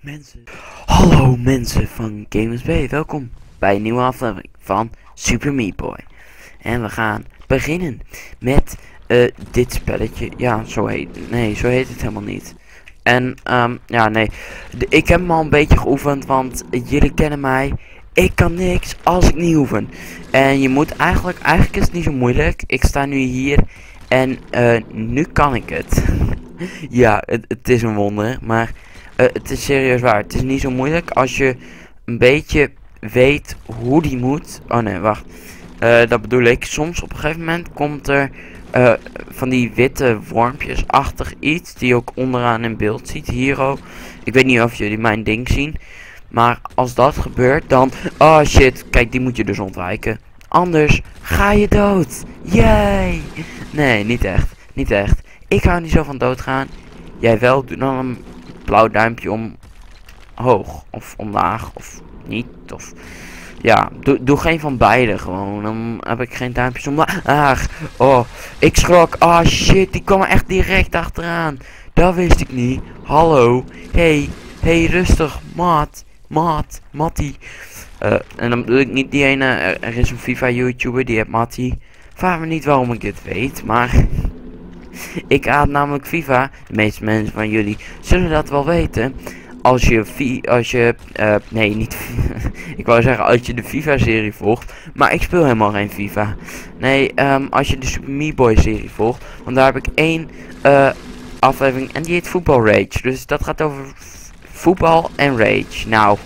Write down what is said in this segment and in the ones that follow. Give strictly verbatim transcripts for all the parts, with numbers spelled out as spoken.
Mensen, hallo mensen van Gamers B, welkom bij een nieuwe aflevering van Super Meat Boy. En we gaan beginnen met uh, dit spelletje. Ja, zo heet nee, zo heet het helemaal niet. En um, ja, nee, de, ik heb hem al een beetje geoefend, want jullie kennen mij. Ik kan niks als ik niet oefen. En je moet eigenlijk, eigenlijk is het niet zo moeilijk. Ik sta nu hier en uh, nu kan ik het. Ja, het, het is een wonder, maar uh, het is serieus waar. Het is niet zo moeilijk als je een beetje weet hoe die moet. Oh nee, wacht. Uh, dat bedoel ik. Soms op een gegeven moment komt er uh, van die witte wormpjes-achtig iets die je ook onderaan in beeld ziet. Hero. Ik weet niet of jullie mijn ding zien. Maar als dat gebeurt, dan... Oh shit, kijk, die moet je dus ontwijken. Anders ga je dood. Yay! Nee, niet echt. Niet echt. Ik hou niet zo van doodgaan. Jij wel, doe dan een blauw duimpje omhoog. Of omlaag. Of niet. Of... Ja, doe, doe geen van beide gewoon. Dan heb ik geen duimpjes omlaag. Ah, oh, ik schrok. Ah oh, shit, die kwam er echt direct achteraan. Dat wist ik niet. Hallo. Hey, hey, rustig. Maat. Maat. Mattie. Uh, en dan bedoel ik niet die ene. Er, er is een FIFA YouTuber die heeft Mattie. Vraag me niet waarom ik dit weet, maar... Ik haat namelijk FIFA. De meeste mensen van jullie zullen dat wel weten. Als je fi als je uh, nee niet ik wou zeggen als je de FIFA serie volgt, maar ik speel helemaal geen FIFA. Nee, um, als je de Super Meat Boy serie volgt, want daar heb ik één uh, aflevering en die heet Football Rage. Dus dat gaat over voetbal en rage. Nou,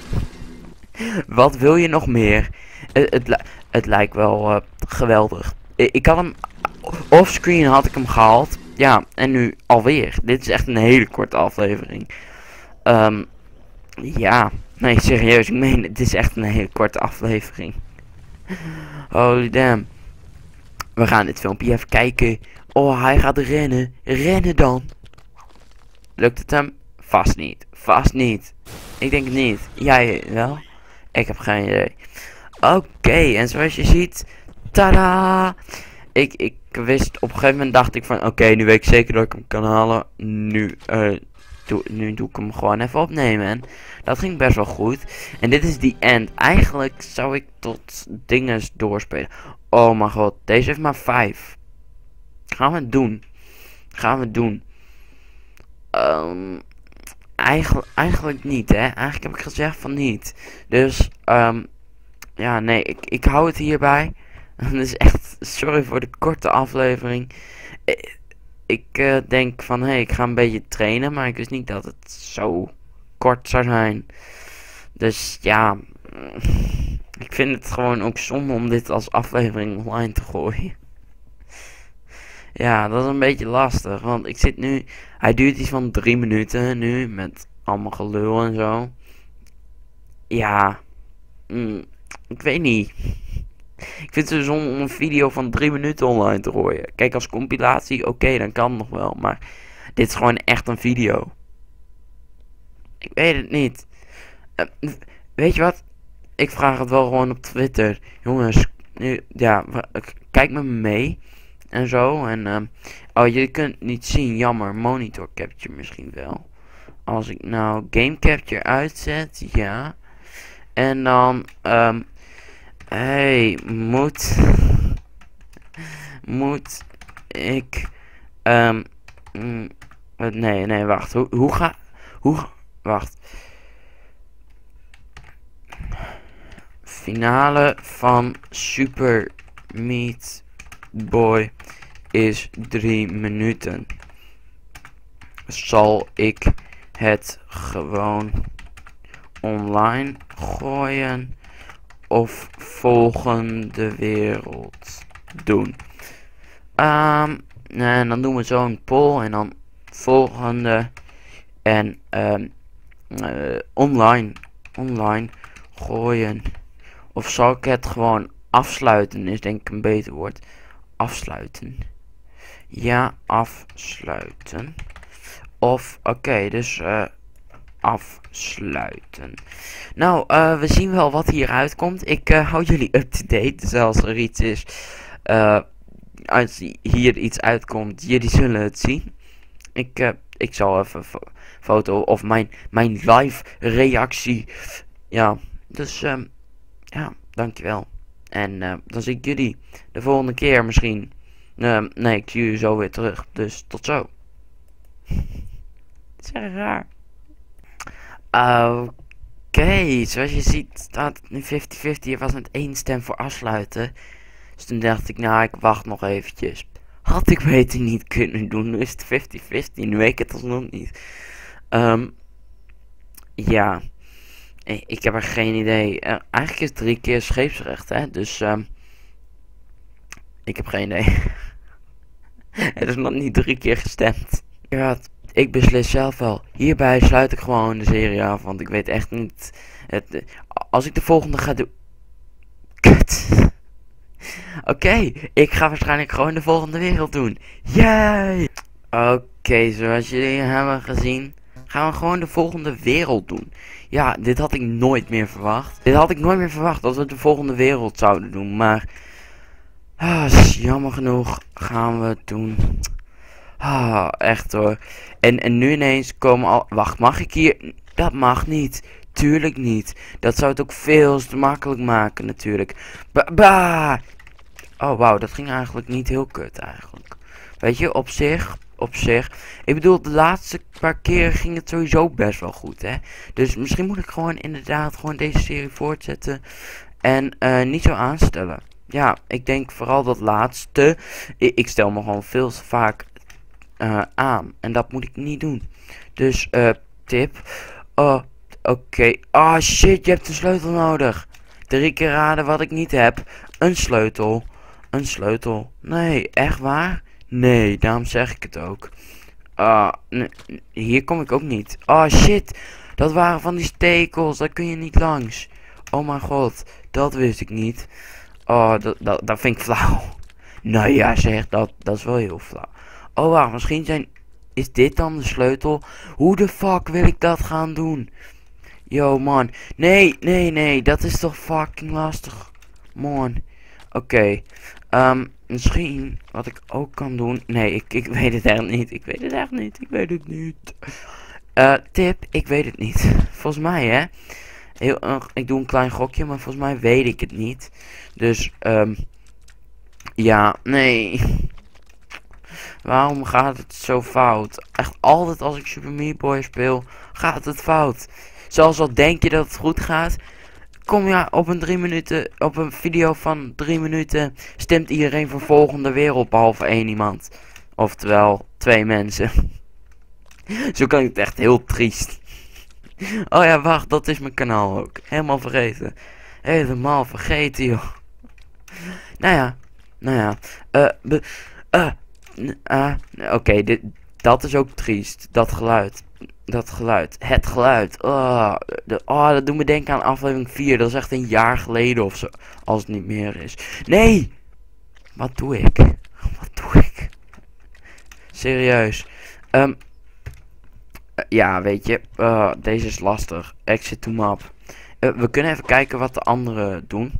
wat wil je nog meer? Het, het, li het lijkt wel uh, geweldig. Ik, ik had hem offscreen had ik hem gehaald. Ja, en nu alweer. Dit is echt een hele korte aflevering. Um, ja, nee, serieus, ik meen, het is echt een hele korte aflevering. Holy damn. We gaan dit filmpje even kijken. Oh, hij gaat rennen. Rennen dan. Lukt het hem? Vast niet. Vast niet. Ik denk het niet. Jij wel? Ik heb geen idee. Oké, okay, en zoals je ziet... Tada! Ik, ik wist, op een gegeven moment dacht ik van... Oké, okay, nu weet ik zeker dat ik hem kan halen. Nu, uh, doe, nu doe ik hem gewoon even opnemen. En dat ging best wel goed. En dit is die end. Eigenlijk zou ik tot dingen doorspelen. Oh mijn god, deze heeft maar vijf. Gaan we het doen? Gaan we het doen? Um, eigenlijk, eigenlijk niet, hè. Eigenlijk heb ik gezegd van niet. Dus, um, ja, nee, ik, ik hou het hierbij. Dus echt, sorry voor de korte aflevering. Ik, ik uh, denk van, hé, hey, ik ga een beetje trainen, maar ik wist niet dat het zo kort zou zijn. Dus ja, ik vind het gewoon ook zonde om dit als aflevering online te gooien. Ja, dat is een beetje lastig, want ik zit nu, hij duurt iets van drie minuten nu, met allemaal gelul en zo. Ja, mm, ik weet niet. Ik vind het zo zonde om een video van drie minuten online te gooien. Kijk, als compilatie, oké, okay, dan kan het nog wel. Maar dit is gewoon echt een video. Ik weet het niet. Uh, weet je wat? Ik vraag het wel gewoon op Twitter. Jongens, nu, ja, kijk met me mee. En zo. En, uh, oh, je kunt het niet zien. Jammer. Monitor capture misschien wel. Als ik nou game capture uitzet, ja. En dan, um, hey, moet, moet ik, um, mm, nee, nee, wacht, hoe, hoe ga, hoe, wacht. Finale van Super Meat Boy is drie minuten. Zal ik het gewoon online gooien? Of volgende wereld doen. Um, en dan doen we zo een poll. En dan volgende. En um, uh, online. Online gooien. Of zal ik het gewoon afsluiten? Is denk ik een beter woord. Afsluiten. Ja, afsluiten. Of oké, okay, dus uh, afsluiten. Nou, uh, we zien wel wat hieruit komt. Ik uh, hou jullie up-to-date. Dus als er iets is, uh, als hier iets uitkomt, jullie zullen het zien. Ik, uh, ik zal even foto of mijn, mijn live reactie. Ja, dus um, ja, dankjewel. En uh, dan zie ik jullie de volgende keer misschien. Uh, nee, ik zie jullie zo weer terug. Dus tot zo. Het is erg raar. Oké, okay, zoals je ziet staat het nu vijftig vijftig. Er was met één stem voor afsluiten. Dus toen dacht ik, nou ik wacht nog eventjes. Had ik beter niet kunnen doen. Nu is het vijftig vijftig. Nu weet ik het alsnog niet. Um, ja. Ik heb er geen idee. Uh, eigenlijk is het drie keer scheepsrecht, hè. Dus um, ik heb geen idee. Het is nog niet drie keer gestemd. Ja, ik beslis zelf wel. Hierbij sluit ik gewoon de serie af. Want ik weet echt niet. Het, als ik de volgende ga doen. Kut. Oké, okay, ik ga waarschijnlijk gewoon de volgende wereld doen. Yay! Oké, okay, zoals jullie hebben gezien, gaan we gewoon de volgende wereld doen. Ja, dit had ik nooit meer verwacht. Dit had ik nooit meer verwacht dat we de volgende wereld zouden doen. Maar, ah, jammer genoeg gaan we het doen. Ah, echt hoor. En, en nu ineens komen al... Wacht, mag ik hier... Dat mag niet. Tuurlijk niet. Dat zou het ook veel te makkelijk maken natuurlijk. Ba, ba. Oh, wauw, dat ging eigenlijk niet heel kut eigenlijk. Weet je, op zich, op zich. Ik bedoel, de laatste paar keer ging het sowieso best wel goed, hè. Dus misschien moet ik gewoon inderdaad gewoon deze serie voortzetten. En uh, niet zo aanstellen. Ja, ik denk vooral dat laatste. Ik, ik stel me gewoon veel te vaak uh, aan. En dat moet ik niet doen. Dus, uh, tip. Oh, oké. Okay. Ah, oh, shit, je hebt een sleutel nodig. Drie keer raden wat ik niet heb. Een sleutel. Een sleutel. Nee, echt waar? Nee, daarom zeg ik het ook. Ah, uh, hier kom ik ook niet. Ah, oh, shit. Dat waren van die stekels. Daar kun je niet langs. Oh mijn god. Dat wist ik niet. Oh, dat, dat, dat vind ik flauw. Nou ja, zeg. Dat, dat is wel heel flauw. Oh, wacht. Misschien zijn... Is dit dan de sleutel? Hoe de fuck wil ik dat gaan doen? Yo, man. Nee, nee, nee. Dat is toch fucking lastig. Man. Oké. Okay. Um, misschien wat ik ook kan doen. Nee, ik, ik weet het echt niet. Ik weet het echt niet. Ik weet het niet. Uh, tip, ik weet het niet. Volgens mij, hè. Heel, uh, ik doe een klein gokje, maar volgens mij weet ik het niet. Dus, um, ja, nee. Waarom gaat het zo fout? Echt altijd als ik Super Meat Boy speel, gaat het fout. Zelfs al denk je dat het goed gaat, kom je op een drie minuten, op een video van drie minuten, stemt iedereen voor volgende wereld behalve één iemand. Oftewel, twee mensen. Zo kan ik het echt heel triest. Oh ja, wacht, dat is mijn kanaal ook. Helemaal vergeten. Helemaal vergeten, joh. Nou ja, nou ja. Uh, uh, uh, Oké, okay, dit, dat is ook triest. Dat geluid. Dat geluid. Het geluid. Oh, de, oh, dat doet me denken aan aflevering vier. Dat is echt een jaar geleden of zo. Als het niet meer is. Nee! Wat doe ik? Wat doe ik? Serieus. Um, uh, ja, weet je. Uh, deze is lastig. Exit to map. Uh, we kunnen even kijken wat de anderen doen.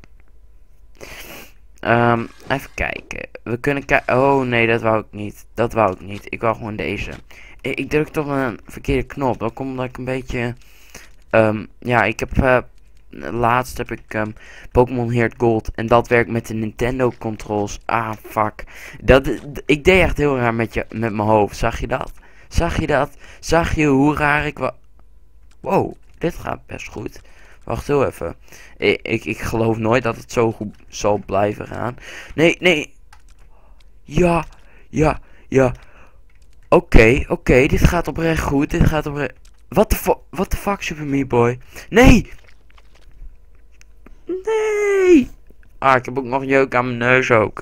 Um, even kijken. We kunnen kijken. Oh nee, dat wou ik niet. Dat wou ik niet. Ik wou gewoon deze. Ik, ik druk toch een verkeerde knop. Dat komt omdat ik een beetje... Um, ja, ik heb... Uh, laatst heb ik um, Pokémon Heart Gold. En dat werkt met de Nintendo controls. Ah, fuck. Dat, ik deed echt heel raar met, je, met mijn hoofd. Zag je dat? Zag je dat? Zag je hoe raar ik was? Wow, dit gaat best goed. Wacht heel even. Ik, ik, ik geloof nooit dat het zo goed zal blijven gaan. Nee, nee. Ja, ja, ja. Oké, okay, oké. Okay. Dit gaat oprecht goed. Dit gaat oprecht... Wat de fuck? Wat de fuck, Super Meat Boy? Nee! Nee! Ah, ik heb ook nog jeuk aan mijn neus ook.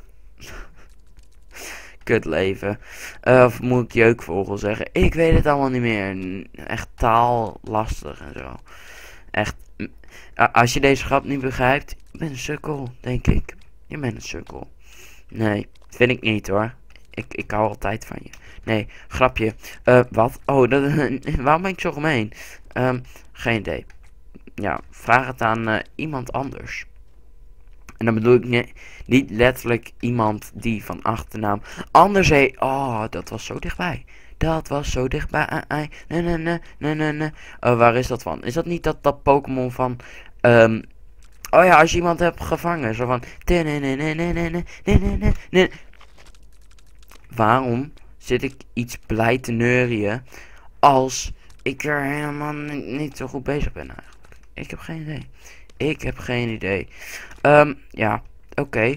Kut leven. Uh, of moet ik jeukvogel zeggen? Ik weet het allemaal niet meer. Echt taal lastig en zo. Echt. Uh, als je deze grap niet begrijpt, je bent een sukkel, denk ik. Je bent een sukkel. Nee, vind ik niet hoor. Ik, ik hou altijd van je. Nee, grapje. Uh, wat? Oh, dat, waarom ben ik zo gemeen? Um, geen idee. Ja, vraag het aan uh, iemand anders. En dan bedoel ik ne niet letterlijk iemand die van achternaam anders heet. Oh, dat was zo dichtbij. dat was zo dichtbij. Nee, nee, nee, nee, nee, nee. Uh, waar is dat van? Is dat niet dat, dat Pokémon van... Um, oh ja, als je iemand hebt gevangen. Zo van... Nee, nee, nee, nee, nee, nee, nee, nee, nee. Waarom zit ik iets blij te neurien als ik er helemaal niet, niet zo goed bezig ben eigenlijk? Ik heb geen idee. Ik heb geen idee. Um, ja, oké. Okay.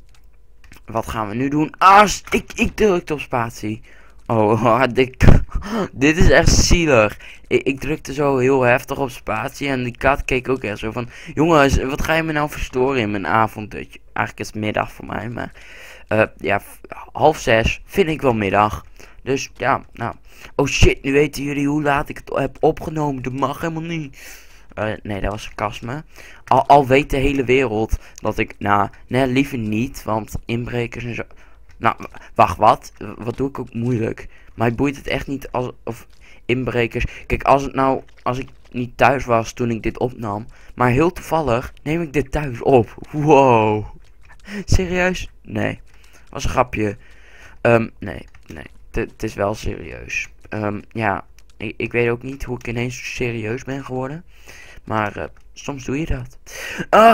Wat gaan we nu doen? Ah, ik, ik drukte op spatie. Oh, dit, dit is echt zielig. Ik, ik drukte zo heel heftig op spatie en die kat keek ook echt zo van... Jongens, wat ga je me nou verstoren in mijn avondje? Eigenlijk is het middag voor mij, maar... Uh, ja, half zes vind ik wel middag. Dus ja, nou... Oh shit, nu weten jullie hoe laat ik het heb opgenomen. Dat mag helemaal niet. Uh, nee, dat was sarcasme. Al, al weet de hele wereld dat ik... Nou, nee, liever niet, want inbrekers en zo... Nou, wacht, wat? Wat doe ik ook moeilijk? Maar boeit het echt niet als... Of inbrekers... Kijk, als het nou... Als ik niet thuis was toen ik dit opnam... Maar heel toevallig neem ik dit thuis op. Wow. Serieus? Nee. Was een grapje. Um, nee, nee. Het is wel serieus. Um, ja, ik, ik weet ook niet hoe ik ineens serieus ben geworden. Maar uh, soms doe je dat. Ah,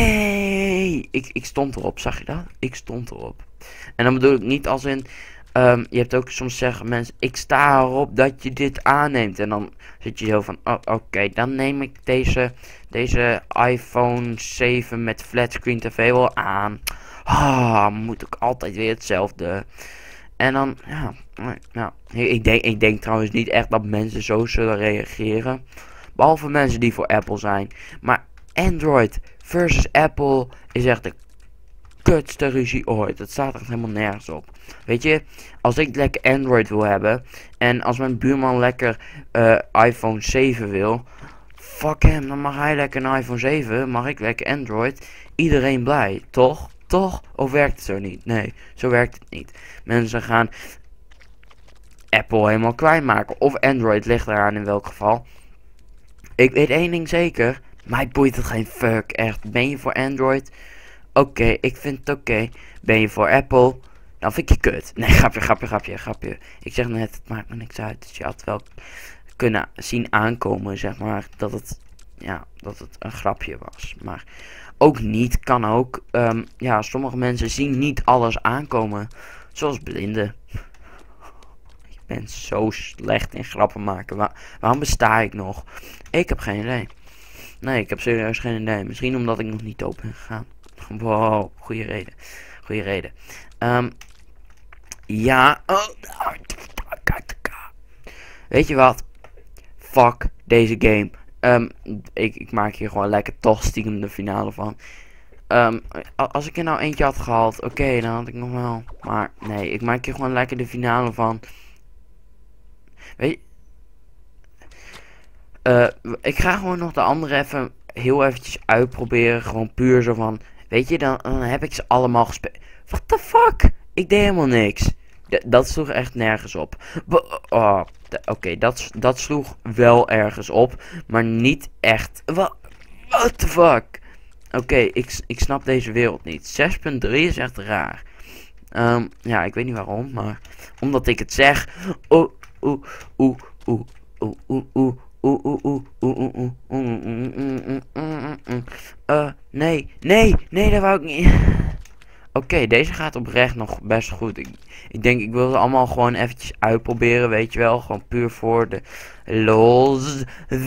nee! Ik, ik stond erop, zag je dat? Ik stond erop. En dan bedoel ik niet als in... Um, je hebt ook soms zeggen mensen... Ik sta erop dat je dit aanneemt. En dan zit je zo van... Oh, oké, okay, dan neem ik deze... Deze iPhone zeven met flatscreen tv wel aan. Ah, moet ik altijd weer hetzelfde. En dan... Ja, nou, ik, denk, ik denk trouwens niet echt dat mensen zo zullen reageren. Behalve mensen die voor Apple zijn. Maar Android versus Apple is echt de kutste ruzie ooit. Dat staat er helemaal nergens op. Weet je, als ik lekker Android wil hebben. En als mijn buurman lekker uh, iPhone zeven wil. Fuck hem, dan mag hij lekker een iPhone zeven. Mag ik lekker Android. Iedereen blij, toch? Toch? Of werkt het zo niet? Nee, zo werkt het niet. Mensen gaan Apple helemaal kwijt maken. Of Android, ligt eraan in welk geval. Ik weet één ding zeker. Mij boeit het geen fuck, echt. Ben je voor Android? Oké, okay, ik vind het oké. Okay. Ben je voor Apple? Dan vind ik je kut. Nee, grapje, grapje, grapje, grapje. Ik zeg net, het maakt me niks uit. Dus je had wel kunnen zien aankomen, zeg maar, dat het, ja, dat het een grapje was. Maar ook niet, kan ook. Um, ja, sommige mensen zien niet alles aankomen. Zoals blinden. Ik ben zo slecht in grappen maken. Waar, waarom besta ik nog? Ik heb geen idee. Nee, ik heb serieus geen idee. Misschien omdat ik nog niet open ben gegaan. Wow, goede reden. Goede reden. Um, ja. Oh. Weet je wat? Fuck deze game. Um, ik, ik maak hier gewoon lekker toch stiekem de finale van. Um, als ik er nou eentje had gehaald, oké, okay, dan had ik nog wel. Maar nee, ik maak hier gewoon lekker de finale van. Weet je? Uh, ik ga gewoon nog de andere even heel eventjes uitproberen. Gewoon puur zo van, weet je, dan, dan heb ik ze allemaal gespeeld. What the fuck? Ik deed helemaal niks. D dat sloeg echt nergens op. Oh, oké, okay, dat, dat sloeg wel ergens op. Maar niet echt. What, what the fuck? Oké, okay, ik, ik snap deze wereld niet. zes punt drie is echt raar. Um, ja, ik weet niet waarom, maar omdat ik het zeg. Oeh, oeh, oeh, oeh, oeh, oeh, oeh. Oeh, oeh, oeh, oeh, oeh, oeh, uh, nee, nee, nee, dat wou ik niet. Oké, okay, deze gaat oprecht nog best goed. Ik, ik denk, ik wil ze allemaal gewoon eventjes uitproberen, weet je wel. Gewoon puur voor de lols.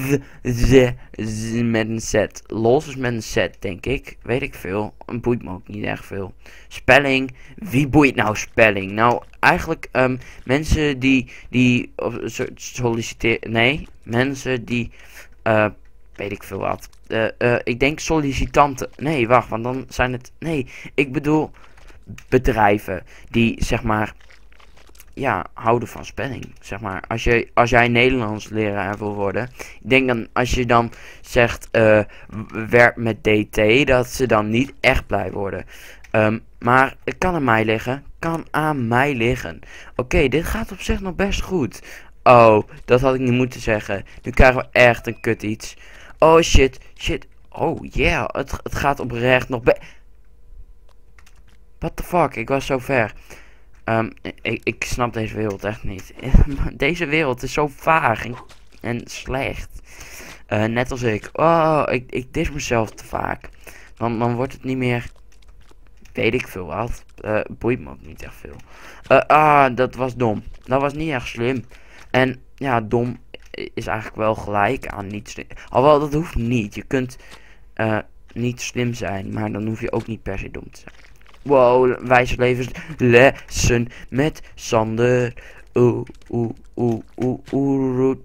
Met een set. Los is met een set, denk ik. Weet ik veel. Boeit me ook niet echt veel. Spelling. Wie boeit nou spelling? Nou, eigenlijk um, mensen die, die solliciteren. Nee, mensen die... Uh, weet ik veel wat. Uh, uh, ik denk sollicitanten. Nee, wacht, want dan zijn het... Nee, ik bedoel bedrijven die, zeg maar... Ja, houden van spelling. Zeg maar, als, je, als jij Nederlands leraar wil worden... Ik denk dan, als je dan zegt... Uh, werk met D T, dat ze dan niet echt blij worden. Um, maar het kan aan mij liggen. Kan aan mij liggen. Oké, okay, dit gaat op zich nog best goed. Oh, dat had ik niet moeten zeggen. Nu krijgen we echt een kut iets. Oh shit, shit. Oh yeah, het, het gaat oprecht nog be... What the fuck, ik was zo ver. Um, ik, ik snap deze wereld echt niet. Deze wereld is zo vaag en, en slecht. Uh, net als ik. Oh, ik, ik dis mezelf te vaak. Dan, dan wordt het niet meer... Weet ik veel wat. Uh, boeit me ook niet echt veel. Uh, ah, dat was dom. Dat was niet echt slim. En ja, dom is eigenlijk wel gelijk aan niet slim. Alhoewel, dat hoeft niet. Je kunt uh, niet slim zijn, maar dan hoef je ook niet per se dom te zijn. Wow, wijze levenslessen met Sander. Oeh, oeh, oeh, oeh, oeh,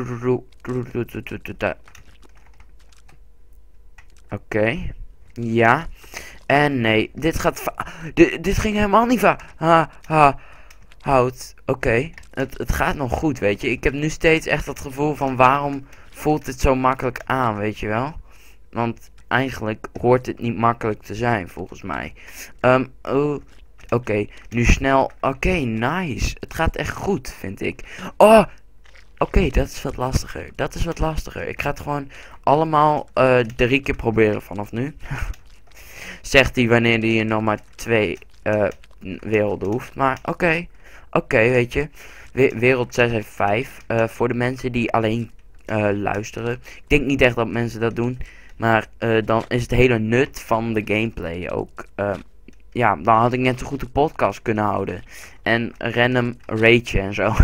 oké. Ja. En nee, dit gaat dit, dit ging helemaal niet va ha, ha, hout. Oké, okay. het, het gaat nog goed, weet je. Ik heb nu steeds echt het gevoel van waarom voelt dit zo makkelijk aan, weet je wel. Want eigenlijk hoort het niet makkelijk te zijn, volgens mij. Um, oh, Oké, okay. Nu snel. Oké, okay, nice. Het gaat echt goed, vind ik. Oh, oké, okay, dat is wat lastiger. Dat is wat lastiger. Ik ga het gewoon allemaal uh, drie keer proberen vanaf nu. Zegt hij wanneer hij nog maar twee uh, werelden hoeft. Maar oké, okay. oké, okay, weet je. We wereld zes heeft vijf. Uh, voor de mensen die alleen uh, luisteren. Ik denk niet echt dat mensen dat doen. Maar uh, dan is het hele nut van de gameplay ook. Uh, ja, dan had ik net zo goed de podcast kunnen houden. En random ragen en zo.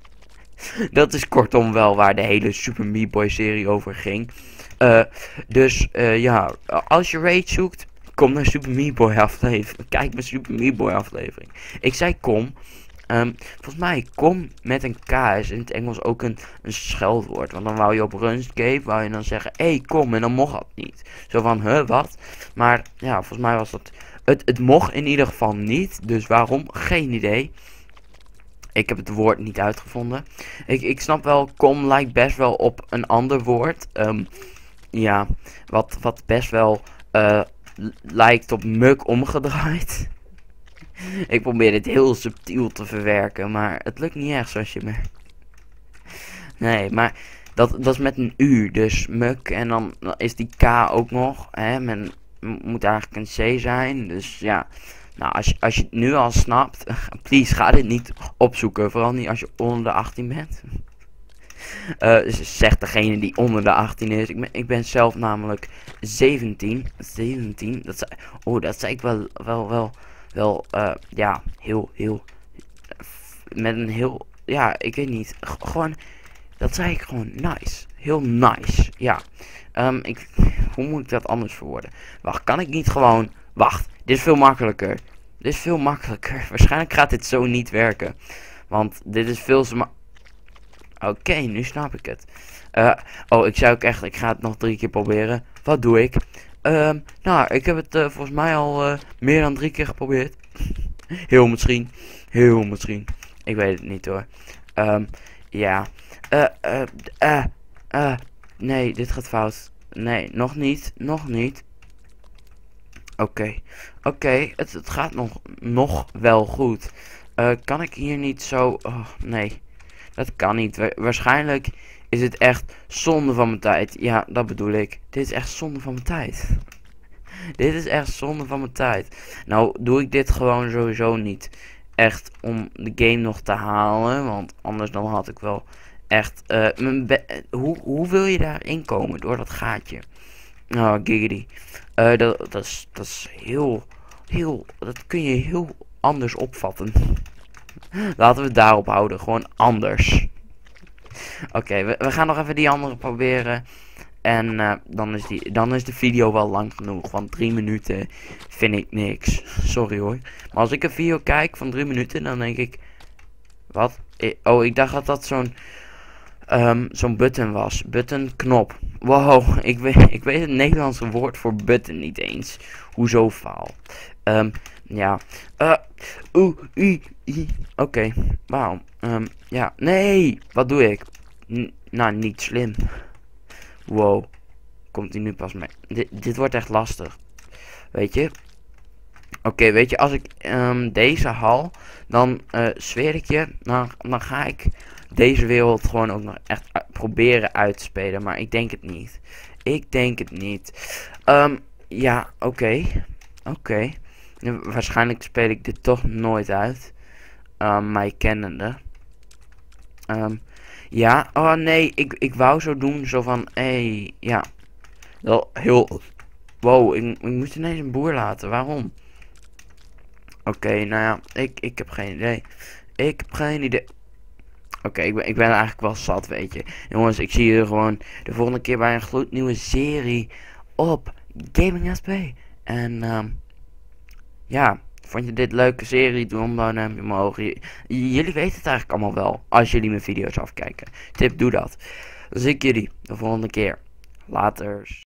Dat is kortom wel waar de hele Super Meat Boy serie over ging. Uh, dus uh, ja, als je rage zoekt, kom naar Super Meat Boy aflevering. Kijk mijn Super Meat Boy aflevering. Ik zei kom. Um, volgens mij kom met een K is in het Engels ook een, een scheldwoord. Want dan wou je op RuneScape, wou je dan zeggen, hé hey, kom, en dan mocht dat niet. Zo van, huh, wat? Maar ja, volgens mij was dat, het, het mocht in ieder geval niet. Dus waarom? Geen idee. Ik heb het woord niet uitgevonden. Ik, ik snap wel, kom lijkt best wel op een ander woord. Um, ja, wat, wat best wel uh, lijkt op muk omgedraaid. Ik probeer dit heel subtiel te verwerken, maar het lukt niet echt zoals je merkt. Nee, maar dat, dat is met een U, dus muk en dan is die K ook nog. Hè, men moet eigenlijk een C zijn, dus ja. Nou, als je, als je het nu al snapt, please ga dit niet opzoeken, vooral niet als je onder de achttien bent. Uh, zegt degene die onder de achttien is. Ik ben, ik ben zelf namelijk zeventien. zeventien, dat zei, oh, dat zei ik wel, wel, wel, wel, uh, ja, heel, heel, met een heel, ja, ik weet niet, gewoon, dat zei ik gewoon nice. Heel nice, ja. Um, ik, hoe moet ik dat anders verwoorden? Wacht, kan ik niet gewoon, wacht, dit is veel makkelijker. Dit is veel makkelijker. Waarschijnlijk gaat dit zo niet werken. Want dit is veel te Oké, okay, nu snap ik het. Uh, oh, ik zou ook echt, ik ga het nog drie keer proberen. Wat doe ik? Um, nou, ik heb het uh, volgens mij al uh, meer dan drie keer geprobeerd. Heel misschien. Heel misschien. Ik weet het niet hoor. Um, ja. Uh, uh, uh, uh, nee, dit gaat fout. Nee, nog niet. Nog niet. Oké. Okay. Oké, okay, het, het gaat nog, nog wel goed. Uh, kan ik hier niet zo... Oh, nee. Dat kan niet. Wa waarschijnlijk is het echt zonde van mijn tijd. Ja, dat bedoel ik. Dit is echt zonde van mijn tijd. Dit is echt zonde van mijn tijd. Nou, doe ik dit gewoon sowieso niet. Echt om de game nog te halen. Want anders dan had ik wel echt... Uh, mijn hoe, hoe wil je daarin komen? Door dat gaatje. Oh, giggity. Uh, dat, dat, is, dat is heel... Heel... Dat kun je heel anders opvatten. Laten we het daarop houden. Gewoon anders. Oké, okay, we, we gaan nog even die andere proberen. En uh, dan, is die, dan is de video wel lang genoeg. Want drie minuten vind ik niks. Sorry hoor. Maar als ik een video kijk van drie minuten, dan denk ik... Wat? Oh, ik dacht dat dat zo'n... Um, zo'n button was. Button, knop. Wow, ik weet, ik weet het Nederlandse woord voor button niet eens. Hoezo faal? Um, ja. Uh, Oeh, i, i. Oké, okay. Waarom? Um, ja, nee. Wat doe ik? N nou, niet slim. Wow. Komt hij nu pas mee? D dit wordt echt lastig. Weet je? Oké, okay, weet je, als ik um, deze haal, dan uh, zweer ik je, dan, dan ga ik deze wereld gewoon ook nog echt uh, proberen uit te spelen. Maar ik denk het niet. Ik denk het niet. Um, ja, oké. Okay. Oké. Okay. Waarschijnlijk speel ik dit toch nooit uit. Um, mij kennende. Um, ja, oh nee, ik, ik wou zo doen, zo van, hé, hey, ja. Wel, heel, wow, ik, ik moest ineens een boer laten, waarom? Oké, okay, nou ja, ik, ik heb geen idee. Ik heb geen idee. Oké, okay, ik, ben, ik ben eigenlijk wel zat, weet je. Jongens, ik zie jullie gewoon de volgende keer bij een gloednieuwe serie op Gaming S P. En, um, ja, vond je dit leuke serie? Doe hem dan een omhoog. Jullie weten het eigenlijk allemaal wel, als jullie mijn video's afkijken. Tip, doe dat. Dan zie ik jullie de volgende keer. Laters.